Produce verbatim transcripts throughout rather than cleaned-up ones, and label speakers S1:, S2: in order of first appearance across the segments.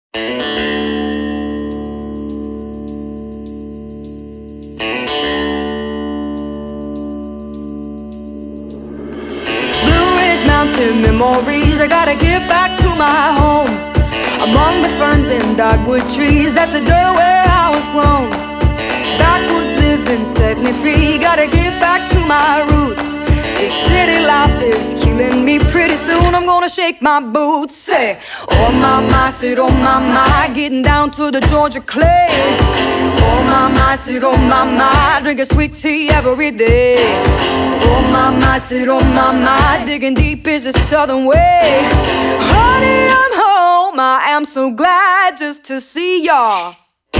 S1: Mountain memories, I gotta get back to my home. Among the ferns and dogwood trees, that's the dirt where I was grown. Backwoods living set me free, gotta get back to my roots. This city life is killing me, pretty soon I'm gonna shake my boots. Say, oh my my, said oh my my, getting down to the Georgia clay. Oh my my, said oh my my, drinking sweet tea every day. Oh my my, said oh my my, digging deep is the southern way. Honey, I'm home, I am so glad just to see y'all.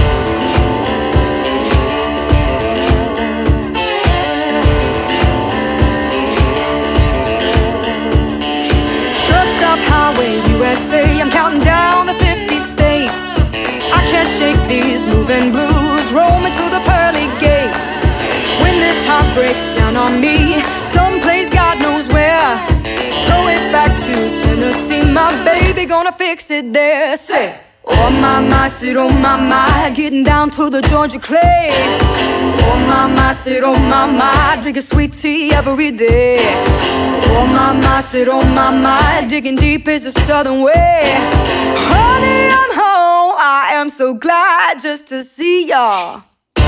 S1: Highway U S A, I'm counting down the fifty states. I can't shake these moving blues, roaming to the pearly gates. When this heart breaks down on me, someplace God knows where, throw it back to Tennessee, my baby gonna fix it there. Say, oh my my, said oh my my, getting down to the Georgia clay. Oh my my, said oh my my, drinking sweet tea every day. Oh my my, said oh my my, digging deep is the southern way. Honey, I'm home, I am so glad just to see y'all.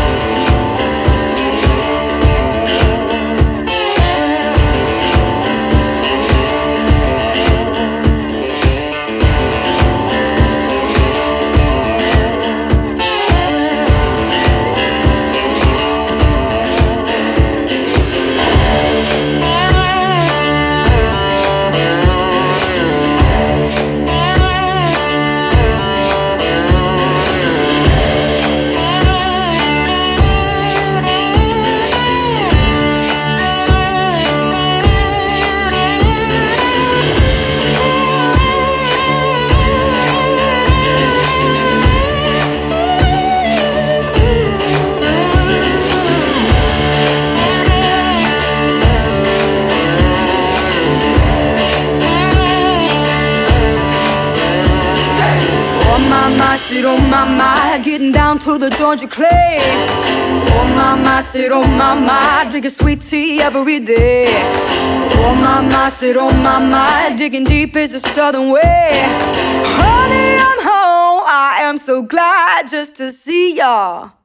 S1: Said oh my my, getting down to the Georgia clay. Oh my my, said oh my my, drinking sweet tea every day. Oh my my, said oh my my, digging deep is the southern way. Honey, I'm home, I am so glad just to see y'all.